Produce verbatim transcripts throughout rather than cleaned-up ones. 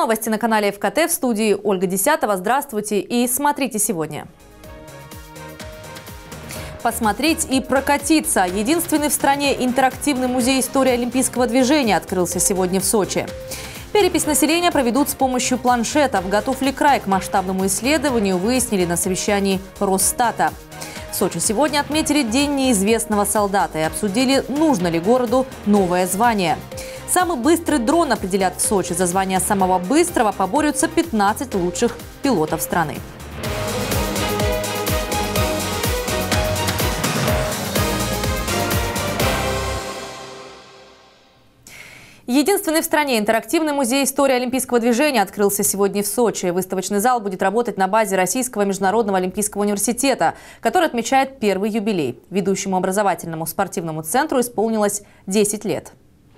Новости на канале эф ка тэ, в студии Ольга Десятова. Здравствуйте и смотрите сегодня. Посмотреть и прокатиться. Единственный в стране интерактивный музей истории олимпийского движения открылся сегодня в Сочи. Перепись населения проведут с помощью планшетов. Готов ли край к масштабному исследованию, выяснили на совещании Росстата. В Сочи сегодня отметили День неизвестного солдата и обсудили, нужно ли городу новое звание. Самый быстрый дрон определят в Сочи. За звание самого быстрого поборются пятнадцать лучших пилотов страны. Единственный в стране интерактивный музей истории олимпийского движения открылся сегодня в Сочи. Выставочный зал будет работать на базе Российского международного олимпийского университета, который отмечает первый юбилей. Ведущему образовательному спортивному центру исполнилось десять лет.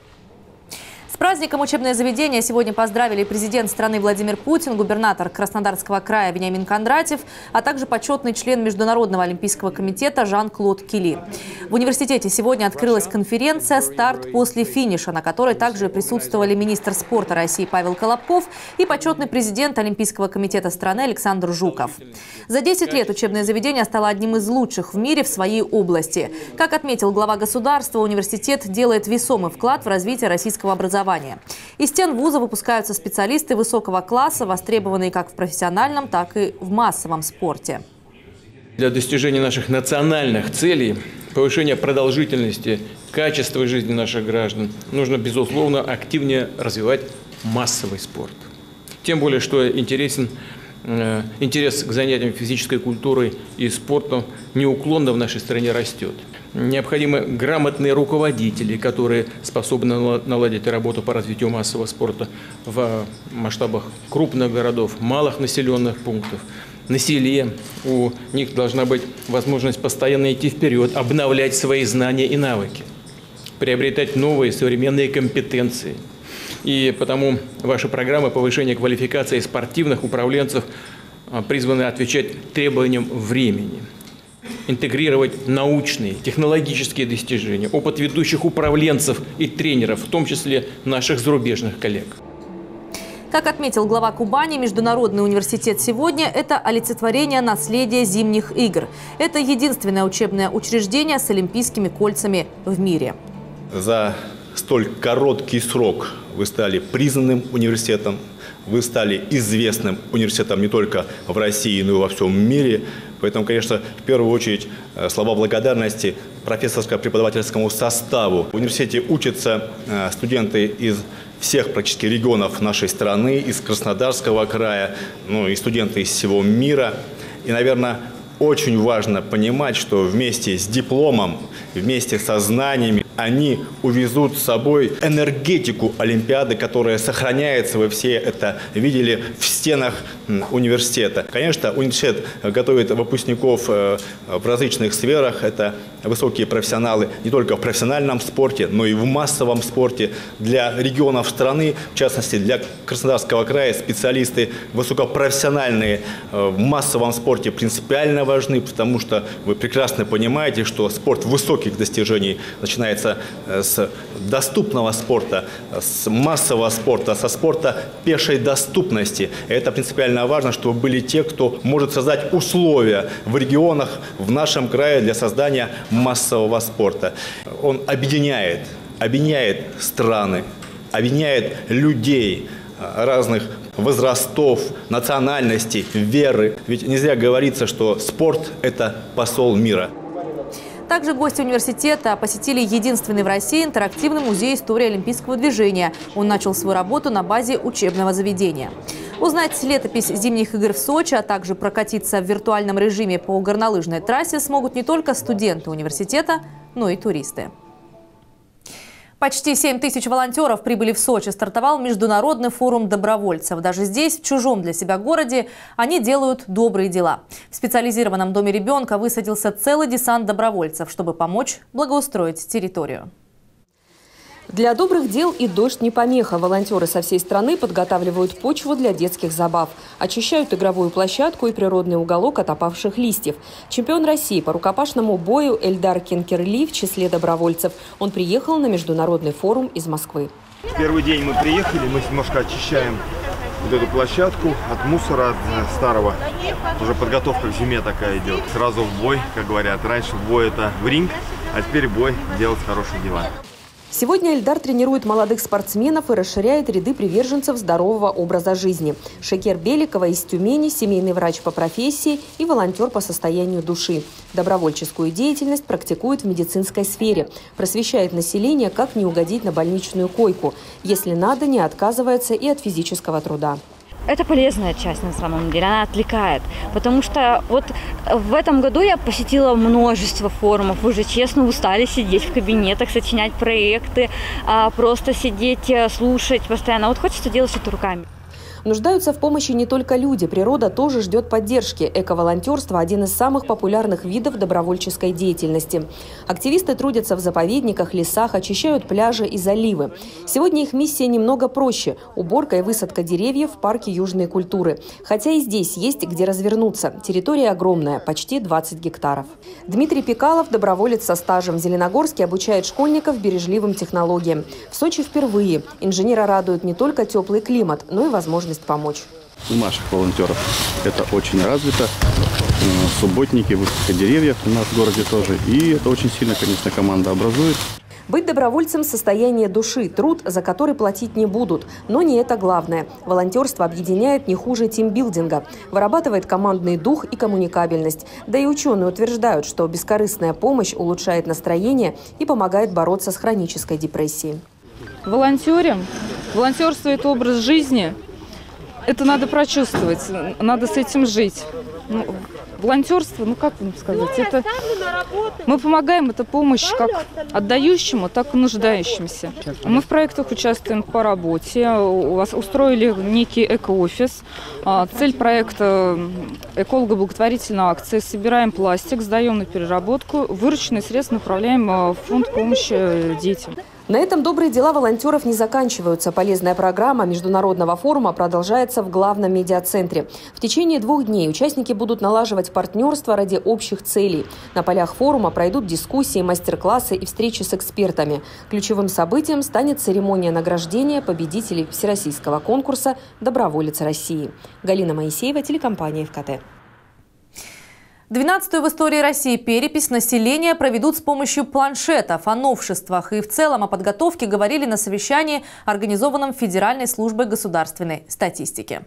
С праздником учебное заведение сегодня поздравили президент страны Владимир Путин, губернатор Краснодарского края Вениамин Кондратьев, а также почетный член Международного олимпийского комитета Жан-Клод Килли. В университете сегодня открылась конференция «Старт после финиша», на которой также присутствовали министр спорта России Павел Колобков и почетный президент Олимпийского комитета страны Александр Жуков. За десять лет учебное заведение стало одним из лучших в мире в своей области. Как отметил глава государства, университет делает весомый вклад в развитие российского образования. Из стен вуза выпускаются специалисты высокого класса, востребованные как в профессиональном, так и в массовом спорте. Для достижения наших национальных целей, повышения продолжительности, качества жизни наших граждан, нужно, безусловно, активнее развивать массовый спорт. Тем более, что интересен, э, интерес к занятиям физической культурой и спортом неуклонно в нашей стране растет. Необходимы грамотные руководители, которые способны наладить работу по развитию массового спорта в масштабах крупных городов, малых населенных пунктов. На селе у них должна быть возможность постоянно идти вперед, обновлять свои знания и навыки, приобретать новые современные компетенции. И потому ваши программы повышения квалификации спортивных управленцев призваны отвечать требованиям времени. Интегрировать научные, технологические достижения, опыт ведущих управленцев и тренеров, в том числе наших зарубежных коллег. Как отметил глава Кубани, Международный университет сегодня – это олицетворение наследия зимних игр. Это единственное учебное учреждение с олимпийскими кольцами в мире. За столь короткий срок вы стали признанным университетом, вы стали известным университетом не только в России, но и во всем мире. Поэтому, конечно, в первую очередь слова благодарности профессорско-преподавательскому составу. В университете учатся студенты из всех практически регионов нашей страны, из Краснодарского края, ну и студенты из всего мира. И, наверное, очень важно понимать, что вместе с дипломом, вместе со знаниями они увезут с собой энергетику Олимпиады, которая сохраняется, вы все это видели, в стенах университета. Конечно, университет готовит выпускников в различных сферах. Это высокие профессионалы не только в профессиональном спорте, но и в массовом спорте. Для регионов страны, в частности для Краснодарского края, специалисты высокопрофессиональные в массовом спорте принципиально важны, потому что вы прекрасно понимаете, что спорт высоких достижений начинается с доступного спорта, с массового спорта, со спорта пешей доступности. И это принципиально важно, чтобы были те, кто может создать условия в регионах, в нашем крае для создания массового спорта. Он объединяет, объединяет страны, объединяет людей разных возрастов, национальностей, веры. Ведь не зря говорится, что спорт – это посол мира. Также гости университета посетили единственный в России интерактивный музей истории олимпийского движения. Он начал свою работу на базе учебного заведения. Узнать летопись зимних игр в Сочи, а также прокатиться в виртуальном режиме по горнолыжной трассе смогут не только студенты университета, но и туристы. Почти семь тысяч волонтеров прибыли в Сочи. Стартовал международный форум добровольцев. Даже здесь, в чужом для себя городе, они делают добрые дела. В специализированном доме ребенка высадился целый десант добровольцев, чтобы помочь благоустроить территорию. Для добрых дел и дождь не помеха. Волонтеры со всей страны подготавливают почву для детских забав. Очищают игровую площадку и природный уголок от опавших листьев. Чемпион России по рукопашному бою Эльдар Кенкерли в числе добровольцев. Он приехал на международный форум из Москвы. В первый день мы приехали, мы немножко очищаем вот эту площадку от мусора, от старого. Уже подготовка к зиме такая идет. Сразу в бой, как говорят. Раньше бой это в ринг, а теперь бой делать хорошие дела. Сегодня Эльдар тренирует молодых спортсменов и расширяет ряды приверженцев здорового образа жизни. Шекер Беликова из Тюмени, семейный врач по профессии и волонтер по состоянию души. Добровольческую деятельность практикует в медицинской сфере. Просвещает население, как не угодить на больничную койку. Если надо, не отказывается и от физического труда. Это полезная часть на самом деле, она отвлекает, потому что вот в этом году я посетила множество форумов, вы же честно устали сидеть в кабинетах, сочинять проекты, просто сидеть, слушать постоянно, вот хочется делать что-то руками. Нуждаются в помощи не только люди. Природа тоже ждет поддержки. Эко-волонтерство – один из самых популярных видов добровольческой деятельности. Активисты трудятся в заповедниках, лесах, очищают пляжи и заливы. Сегодня их миссия немного проще – уборка и высадка деревьев в парке южной культуры. Хотя и здесь есть где развернуться. Территория огромная – почти двадцать гектаров. Дмитрий Пикалов, доброволец со стажем в Зеленогорске, обучает школьников бережливым технологиям. В Сочи впервые. Инженера радует не только теплый климат, но и возможность помочь. У наших волонтеров это очень развито. Субботники, высадка деревьев у нас в городе тоже. И это очень сильно, конечно, команда образует. Быть добровольцем – состояние души, труд, за который платить не будут. Но не это главное. Волонтерство объединяет не хуже тимбилдинга. Вырабатывает командный дух и коммуникабельность. Да и ученые утверждают, что бескорыстная помощь улучшает настроение и помогает бороться с хронической депрессией. Волонтерим. Волонтерство – это образ жизни. Это надо прочувствовать, надо с этим жить. Ну, волонтерство, ну как вам сказать, это мы помогаем, это помощь как отдающему, так и нуждающимся. Мы в проектах участвуем по работе, у вас устроили некий эко-офис. Цель проекта – эколого-благотворительная акция. Собираем пластик, сдаем на переработку, вырученные средства направляем в фонд помощи детям. На этом добрые дела волонтеров не заканчиваются. Полезная программа международного форума продолжается в главном медиацентре. В течение двух дней участники будут налаживать партнерство ради общих целей. На полях форума пройдут дискуссии, мастер-классы и встречи с экспертами. Ключевым событием станет церемония награждения победителей всероссийского конкурса «Доброволец России». Галина Моисеева, телекомпания эф ка тэ. двенадцатую в истории России перепись населения проведут с помощью планшетов. О новшествах и в целом о подготовке говорили на совещании, организованном Федеральной службой государственной статистики.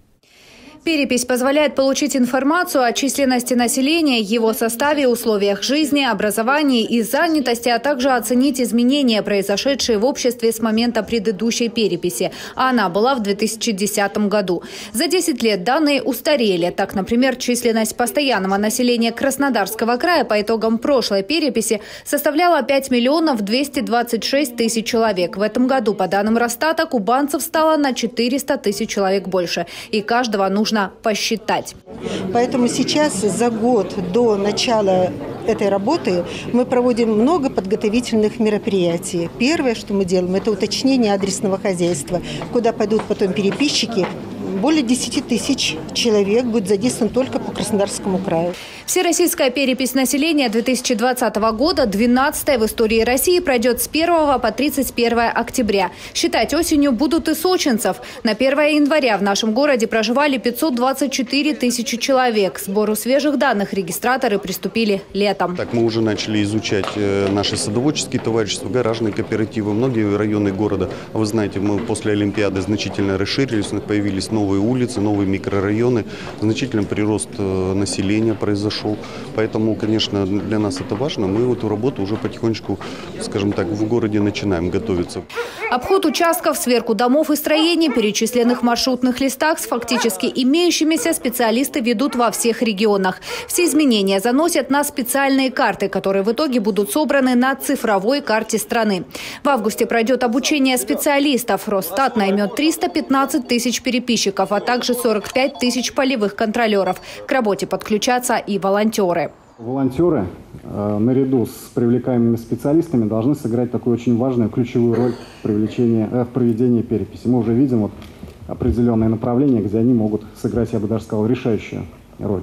Перепись позволяет получить информацию о численности населения, его составе, условиях жизни, образовании и занятости, а также оценить изменения, произошедшие в обществе с момента предыдущей переписи. А она была в две тысячи десятом году. За десять лет данные устарели. Так, например, численность постоянного населения Краснодарского края по итогам прошлой переписи составляла пять миллионов двести двадцать шесть тысяч человек. В этом году, по данным Росстата, кубанцев стало на четыреста тысяч человек больше. И каждого нужно посчитать. Поэтому сейчас, за год до начала этой работы, мы проводим много подготовительных мероприятий. Первое, что мы делаем, это уточнение адресного хозяйства, куда пойдут потом переписчики. Более десяти тысяч человек будет задействован только по Краснодарскому краю. Всероссийская перепись населения две тысячи двадцатого года, двенадцатая в истории России, пройдет с первого по тридцать первое октября. Считать осенью будут и сочинцев. На первое января в нашем городе проживали пятьсот двадцать четыре тысячи человек. К сбору свежих данных регистраторы приступили летом. Так мы уже начали изучать наши садоводческие товарищества, гаражные кооперативы, многие районы города. Вы знаете, мы после Олимпиады значительно расширились, появились новые улицы, новые микрорайоны, значительный прирост населения произошел. Поэтому, конечно, для нас это важно. Мы эту работу уже потихонечку, скажем так, в городе начинаем готовиться. Обход участков, сверку домов и строений, перечисленных в маршрутных листах с фактически имеющимися специалисты ведут во всех регионах. Все изменения заносят на специальные карты, которые в итоге будут собраны на цифровой карте страны. В августе пройдет обучение специалистов. Росстат наймет триста пятнадцать тысяч переписчиков, а также сорок пять тысяч полевых контролеров. К работе подключатся и волонтеры. Волонтеры э, наряду с привлекаемыми специалистами должны сыграть такую очень важную, ключевую роль в, привлечении, э, в проведении переписи. Мы уже видим вот определенные направления, где они могут сыграть, я бы даже сказал, решающую роль.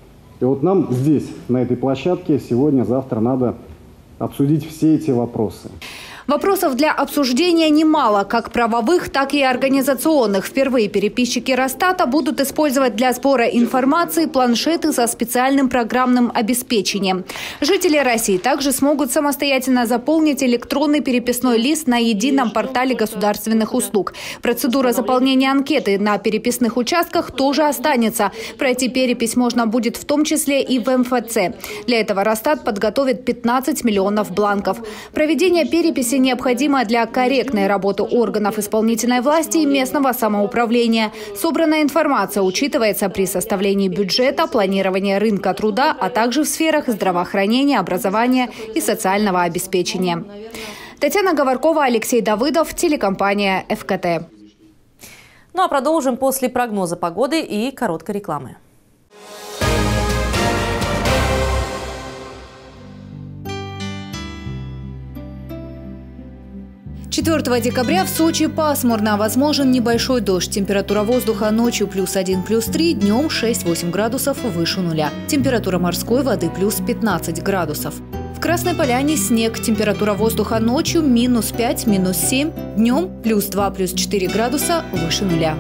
И вот нам здесь, на этой площадке, сегодня, завтра надо обсудить все эти вопросы. Вопросов для обсуждения немало, как правовых, так и организационных. Впервые переписчики Росстата будут использовать для сбора информации планшеты со специальным программным обеспечением. Жители России также смогут самостоятельно заполнить электронный переписной лист на едином портале государственных услуг. Процедура заполнения анкеты на переписных участках тоже останется. Пройти перепись можно будет в том числе и в эм эф цэ. Для этого Росстат подготовит пятнадцать миллионов бланков. Проведение переписи необходимо для корректной работы органов исполнительной власти и местного самоуправления. Собранная информация учитывается при составлении бюджета, планировании рынка труда, а также в сферах здравоохранения, образования и социального обеспечения. Татьяна Говоркова, Алексей Давыдов, телекомпания эф ка тэ. Ну а продолжим после прогноза погоды и короткой рекламы. четвёртого декабря в Сочи пасмурно. Возможен небольшой дождь. Температура воздуха ночью плюс один, плюс три, днем шесть-восемь градусов выше нуля. Температура морской воды плюс пятнадцать градусов. В Красной Поляне снег. Температура воздуха ночью минус пять, минус семь, днем плюс два, плюс четыре градуса выше нуля.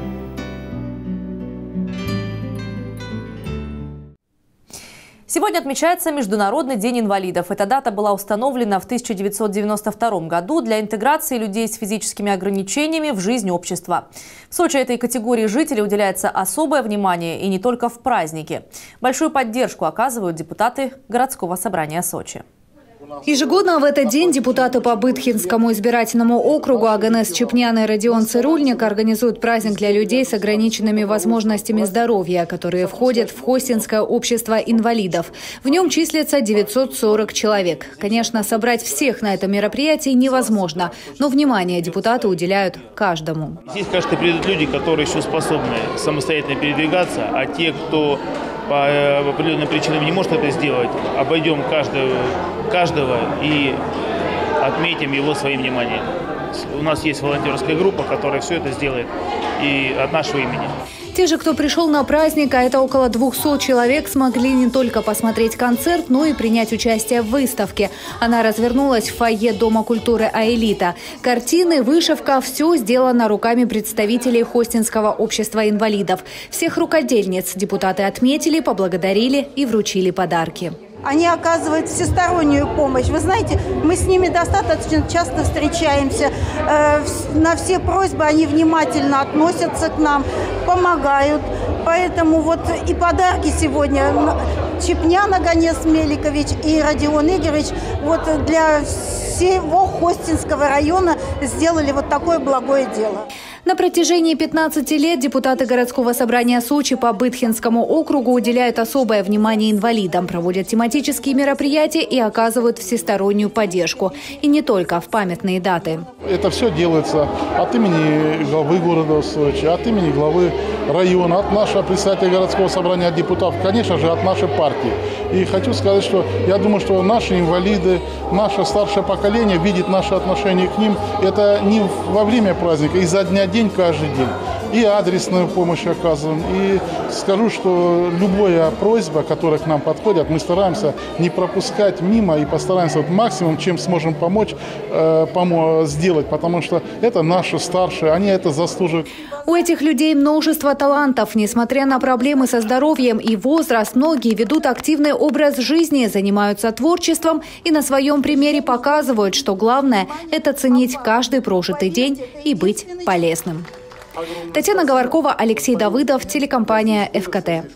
Сегодня отмечается Международный день инвалидов. Эта дата была установлена в тысяча девятьсот девяносто втором году для интеграции людей с физическими ограничениями в жизнь общества. В Сочи этой категории жителей уделяется особое внимание и не только в праздники. Большую поддержку оказывают депутаты городского собрания Сочи. Ежегодно в этот день депутаты по Бытхинскому избирательному округу Аганес Чепнян и Родион Цирульник организуют праздник для людей с ограниченными возможностями здоровья, которые входят в Хостинское общество инвалидов. В нем числится девятьсот сорок человек. Конечно, собрать всех на этом мероприятии невозможно, но внимание депутаты уделяют каждому. Здесь, конечно, придут люди, которые еще способны самостоятельно передвигаться, а те, кто по определенным причинам не может это сделать, обойдем каждого, каждого и отметим его своим вниманием. У нас есть волонтерская группа, которая все это сделает и от нашего имени. Те же, кто пришел на праздник, а это около двухсот человек, смогли не только посмотреть концерт, но и принять участие в выставке. Она развернулась в фойе Дома культуры «Аэлита». Картины, вышивка – все сделано руками представителей Хостинского общества инвалидов. Всех рукодельниц депутаты отметили, поблагодарили и вручили подарки. Они оказывают всестороннюю помощь. Вы знаете, мы с ними достаточно часто встречаемся. На все просьбы они внимательно относятся к нам, помогают. Поэтому вот и подарки сегодня Чепнян Аганес Меликович и Родион Игоревич вот для всего Хостинского района сделали вот такое благое дело. На протяжении пятнадцати лет депутаты городского собрания Сочи по Бытхинскому округу уделяют особое внимание инвалидам, проводят тематические мероприятия и оказывают всестороннюю поддержку. И не только в памятные даты. Это все делается от имени главы города Сочи, от имени главы района, от нашего председателя городского собрания, от депутатов, конечно же, от нашей партии. И хочу сказать, что я думаю, что наши инвалиды, наше старшее поколение видит наше отношение к ним. Это не во время праздника, изо дня в день, каждый день. И адресную помощь оказываем. И скажу, что любая просьба, которая к нам подходит, мы стараемся не пропускать мимо и постараемся вот максимум, чем сможем помочь, э, помо- сделать, потому что это наши старшие, они это заслуживают. У этих людей множество талантов. Несмотря на проблемы со здоровьем и возраст, многие ведут активный образ жизни, занимаются творчеством и на своем примере показывают, что главное – это ценить каждый прожитый день и быть полезным. Татьяна Говоркова, Алексей Давыдов, телекомпания эф ка тэ.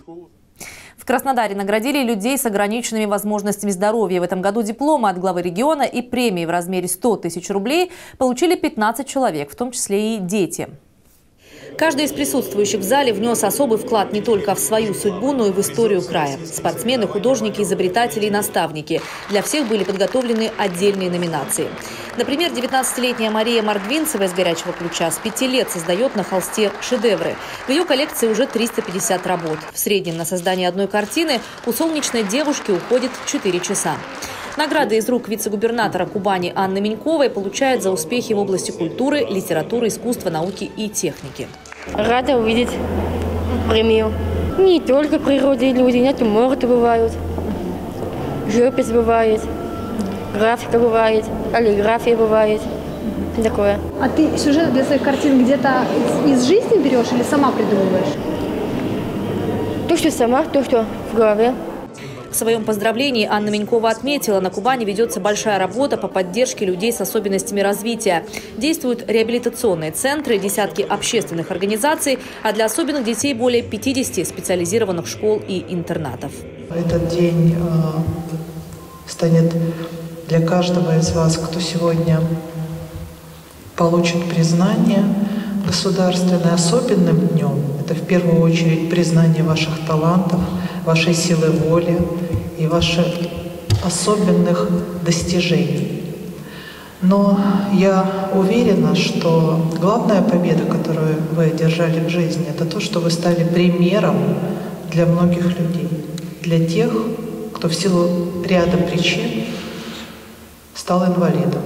В Краснодаре наградили людей с ограниченными возможностями здоровья. В этом году дипломы от главы региона и премии в размере сто тысяч рублей получили пятнадцать человек, в том числе и дети. Каждый из присутствующих в зале внес особый вклад не только в свою судьбу, но и в историю края. Спортсмены, художники, изобретатели и наставники. Для всех были подготовлены отдельные номинации. Например, девятнадцатилетняя Мария Мордвинцева из «Горячего ключа» с пяти лет создает на холсте шедевры. В ее коллекции уже триста пятьдесят работ. В среднем на создание одной картины у солнечной девушки уходит четыре часа. Награды из рук вице-губернатора Кубани Анны Меньковой получают за успехи в области культуры, литературы, искусства, науки и техники. Рада увидеть премию. Не только в природе люди, натюрморты бывают, живопись бывает, графика бывает, каллиграфия бывает. такое. А ты сюжет для своих картин где-то из жизни берешь или сама придумываешь? То, что сама, то, что в голове. В своем поздравлении Анна Менькова отметила, на Кубани ведется большая работа по поддержке людей с особенностями развития. Действуют реабилитационные центры, десятки общественных организаций, а для особенных детей более пятидесяти специализированных школ и интернатов. Этот день э, станет для каждого из вас, кто сегодня получит признание государственное, особенным днем. Это в первую очередь признание ваших талантов, вашей силы воли и ваших особенных достижений. Но я уверена, что главная победа, которую вы одержали в жизни, это то, что вы стали примером для многих людей, для тех, кто в силу ряда причин стал инвалидом.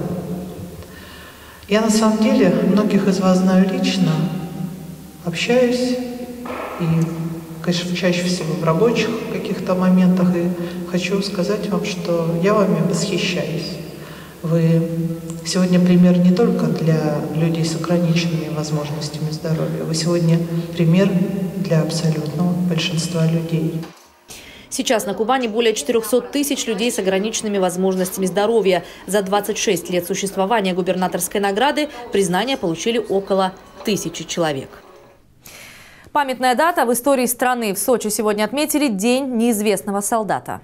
Я на самом деле многих из вас знаю лично, общаюсь и, конечно, чаще всего в рабочих каких-то моментах. И хочу сказать вам, что я вами восхищаюсь. Вы сегодня пример не только для людей с ограниченными возможностями здоровья, вы сегодня пример для абсолютного большинства людей. Сейчас на Кубани более четырёхсот тысяч людей с ограниченными возможностями здоровья. За двадцать шесть лет существования губернаторской награды признание получили около тысячи человек. Памятная дата в истории страны. В Сочи сегодня отметили День неизвестного солдата.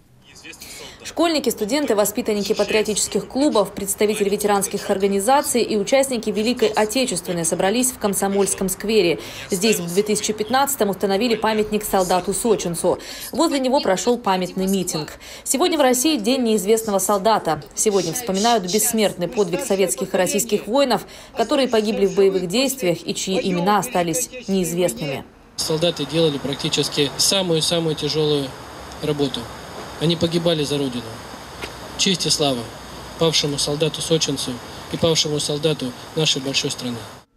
Школьники, студенты, воспитанники патриотических клубов, представители ветеранских организаций и участники Великой Отечественной собрались в Комсомольском сквере. Здесь в две тысячи пятнадцатом установили памятник солдату-сочинцу. Возле него прошел памятный митинг. Сегодня в России День неизвестного солдата. Сегодня вспоминают бессмертный подвиг советских и российских воинов, которые погибли в боевых действиях и чьи имена остались неизвестными. Солдаты делали практически самую-самую тяжелую работу. Они погибали за Родину. Честь и слава павшему солдату-сочинцу и павшему солдату нашей большой страны.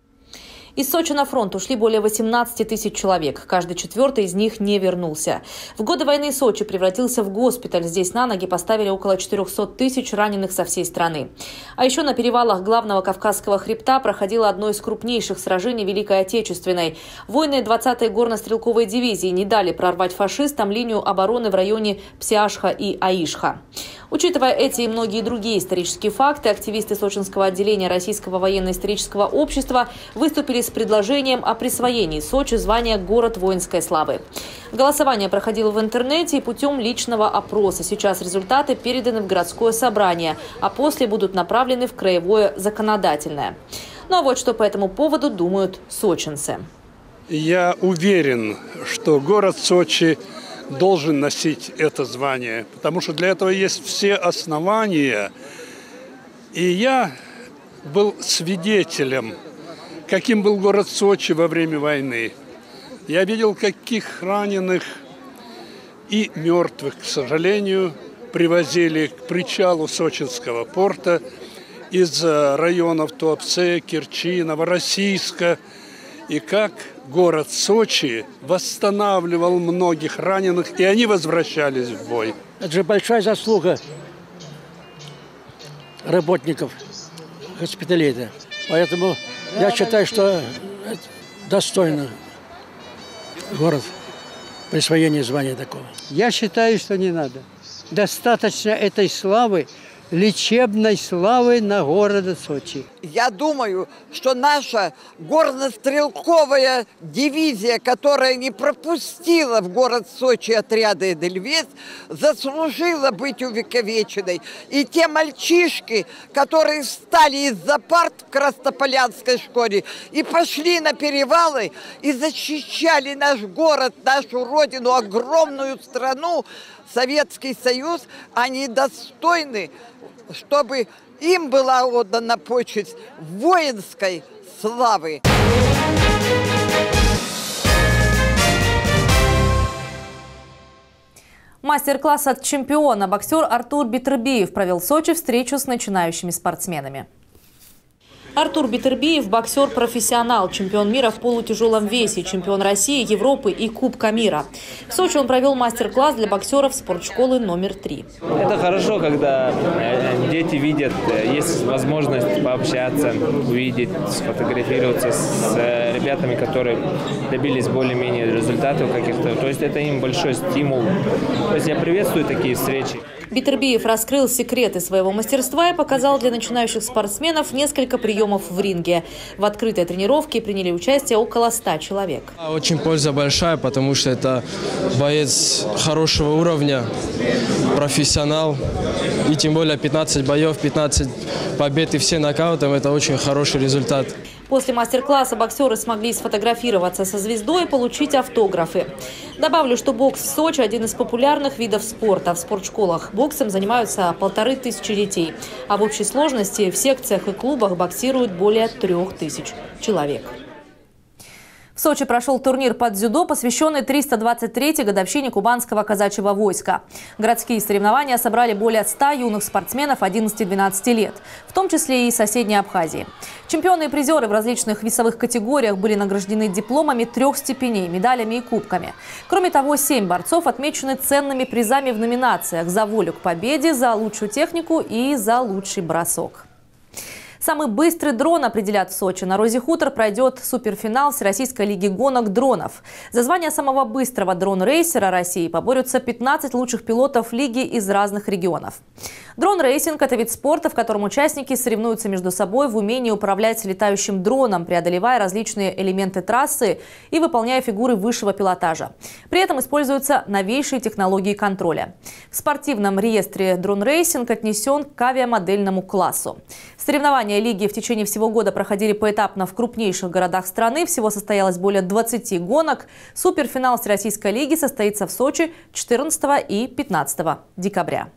Из Сочи на фронт ушли более восемнадцати тысяч человек. Каждый четвертый из них не вернулся. В годы войны Сочи превратился в госпиталь. Здесь на ноги поставили около четырёхсот тысяч раненых со всей страны. А еще на перевалах главного Кавказского хребта проходило одно из крупнейших сражений Великой Отечественной. Воины двадцатой горно-стрелковой дивизии не дали прорвать фашистам линию обороны в районе Псиашха и Аишха. Учитывая эти и многие другие исторические факты, активисты Сочинского отделения Российского военно-исторического общества выступили с предложением о присвоении Сочи звания «Город воинской славы». Голосование проходило в интернете и путем личного опроса. Сейчас результаты переданы в городское собрание, а после будут направлены в краевое законодательное. Ну а вот что по этому поводу думают сочинцы. Я уверен, что город Сочи должен носить это звание, потому что для этого есть все основания. И я был свидетелем, каким был город Сочи во время войны. Я видел, каких раненых и мертвых, к сожалению, привозили к причалу Сочинского порта из районов Туапсе, Керчи, Новороссийска. И как город Сочи восстанавливал многих раненых, и они возвращались в бой. Это же большая заслуга работников госпиталей. Поэтому я считаю, что это достойно город присвоения звания такого. Я считаю, что не надо. Достаточно этой славы, лечебной славы на города Сочи. Я думаю, что наша горно-стрелковая дивизия, которая не пропустила в город Сочи отряды «Эдельвейс», заслужила быть увековеченной. И те мальчишки, которые встали из-за парт в Краснополянской школе и пошли на перевалы и защищали наш город, нашу родину, огромную страну, Советский Союз, они достойны, чтобы им была отдана почесть воинской славы. Мастер-класс от чемпиона. Боксер Артур Битербиев провел в Сочи встречу с начинающими спортсменами. Артур Битербиев – боксер-профессионал, чемпион мира в полутяжелом весе, чемпион России, Европы и Кубка мира. В Сочи он провел мастер-класс для боксеров спортшколы номер три. Это хорошо, когда дети видят, есть возможность пообщаться, увидеть, сфотографироваться с ребятами, которые добились более-менее результатов каких-то. То есть это им большой стимул. То есть я приветствую такие встречи. Битербиев раскрыл секреты своего мастерства и показал для начинающих спортсменов несколько приемов в ринге. В открытой тренировке приняли участие около ста человек. Очень польза большая, потому что это боец хорошего уровня, профессионал. И тем более пятнадцать боев, пятнадцать побед и все нокаутом – это очень хороший результат. После мастер-класса боксеры смогли сфотографироваться со звездой и получить автографы. Добавлю, что бокс в Сочи – один из популярных видов спорта. В спортшколах боксом занимаются полторы тысячи детей. А в общей сложности в секциях и клубах боксируют более трех тысяч человек. В Сочи прошел турнир по дзюдо, посвященный триста двадцать третьей годовщине кубанского казачьего войска. Городские соревнования собрали более ста юных спортсменов одиннадцати-двенадцати лет, в том числе и из соседней Абхазии. Чемпионы и призеры в различных весовых категориях были награждены дипломами трех степеней, медалями и кубками. Кроме того, семь борцов отмечены ценными призами в номинациях «За волю к победе», «За лучшую технику» и «За лучший бросок». Самый быстрый дрон определят в Сочи. На Розе Хутор пройдет суперфинал Всероссийской лиги гонок дронов. За звание самого быстрого дрон-рейсера России поборются пятнадцать лучших пилотов лиги из разных регионов. Дрон-рейсинг – это вид спорта, в котором участники соревнуются между собой в умении управлять летающим дроном, преодолевая различные элементы трассы и выполняя фигуры высшего пилотажа. При этом используются новейшие технологии контроля. В спортивном реестре дрон-рейсинг отнесен к авиамодельному классу. Соревнования лиги в течение всего года проходили поэтапно в крупнейших городах страны. Всего состоялось более двадцати гонок. Суперфинал Всероссийской лиги состоится в Сочи четырнадцатого и пятнадцатого декабря.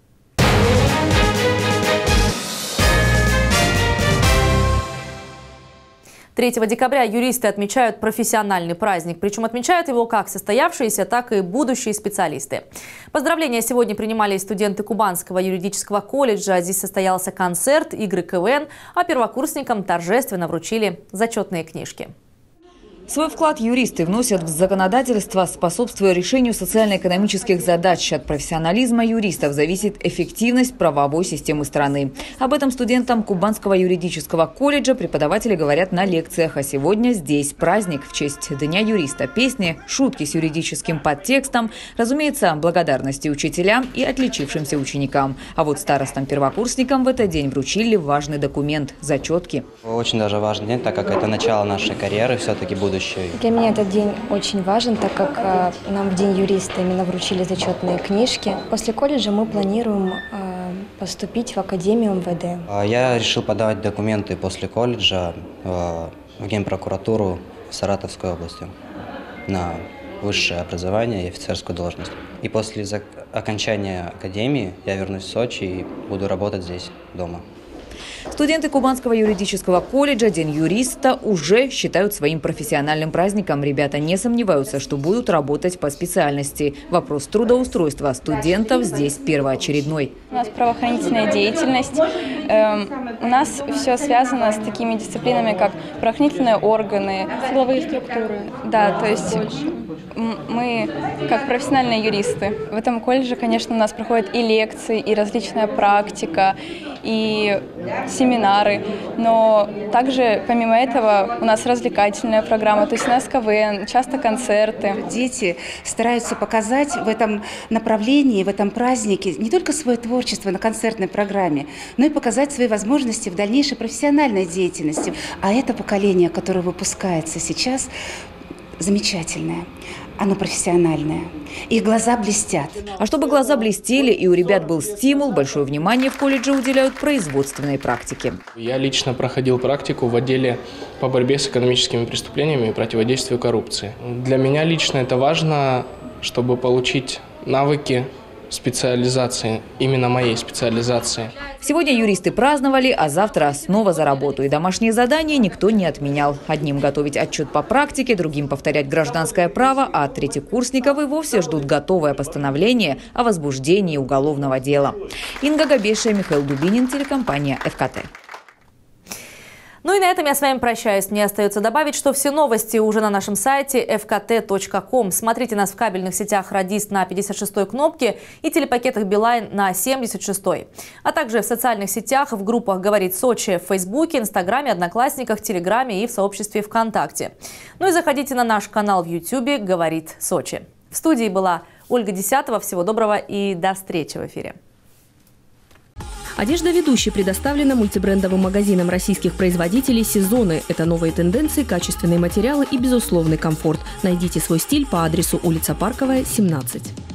третьего декабря юристы отмечают профессиональный праздник. Причем отмечают его как состоявшиеся, так и будущие специалисты. Поздравления сегодня принимали студенты Кубанского юридического колледжа. Здесь состоялся концерт, игры КВН, а первокурсникам торжественно вручили зачетные книжки. Свой вклад юристы вносят в законодательство, способствуя решению социально-экономических задач. От профессионализма юристов зависит эффективность правовой системы страны. Об этом студентам Кубанского юридического колледжа преподаватели говорят на лекциях. А сегодня здесь праздник в честь Дня юриста. Песни, шутки с юридическим подтекстом, разумеется, благодарности учителям и отличившимся ученикам. А вот старостам-первокурсникам в этот день вручили важный документ – зачетки. Очень даже важный день, так как это начало нашей карьеры, все-таки будущее. Для меня этот день очень важен, так как э, нам в День юриста именно вручили зачетные книжки. После колледжа мы планируем э, поступить в Академию эм вэ дэ. Я решил подавать документы после колледжа э, в Генпрокуратуру в Саратовской области на высшее образование и офицерскую должность. И после окончания академии я вернусь в Сочи и буду работать здесь, дома. Студенты Кубанского юридического колледжа День юриста уже считают своим профессиональным праздником. Ребята не сомневаются, что будут работать по специальности. Вопрос трудоустройства студентов здесь первоочередной. У нас правоохранительная деятельность. Эм, у нас все связано с такими дисциплинами, как правоохранительные органы, силовые структуры. Да, то есть мы как профессиональные юристы. В этом колледже, конечно, у нас проходят и лекции, и различная практика, и семинары, но также помимо этого у нас развлекательная программа, то есть у нас ка вэ эн, часто концерты. Дети стараются показать в этом направлении, в этом празднике не только свое творчество на концертной программе, но и показать свои возможности в дальнейшей профессиональной деятельности. А это поколение, которое выпускается сейчас, замечательное. Оно профессиональное. Их глаза блестят. А чтобы глаза блестели и у ребят был стимул, большое внимание в колледже уделяют производственной практике. Я лично проходил практику в отделе по борьбе с экономическими преступлениями и противодействию коррупции. Для меня лично это важно, чтобы получить навыки специализации, именно моей специализации. Сегодня юристы праздновали, а завтра снова за работу. И домашние задания никто не отменял. Одним готовить отчет по практике, другим повторять гражданское право, а третьекурсников и вовсе ждут готовое постановление о возбуждении уголовного дела. Инга Габешия, Михаил Дубинин, телекомпания эф ка тэ. Ну и на этом я с вами прощаюсь. Мне остается добавить, что все новости уже на нашем сайте эф ка тэ точка ком. Смотрите нас в кабельных сетях «Радист» на пятьдесят шестой кнопке и телепакетах «Билайн» на семьдесят шестой. А также в социальных сетях, в группах «Говорит Сочи» в Фейсбуке, Инстаграме, Одноклассниках, Телеграме и в сообществе ВКонтакте. Ну и заходите на наш канал в Ютьюбе «Говорит Сочи». В студии была Ольга Десятова. Всего доброго и до встречи в эфире. Одежда ведущей предоставлена мультибрендовым магазином российских производителей «Сезоны». Это новые тенденции, качественные материалы и безусловный комфорт. Найдите свой стиль по адресу улица Парковая, семнадцать.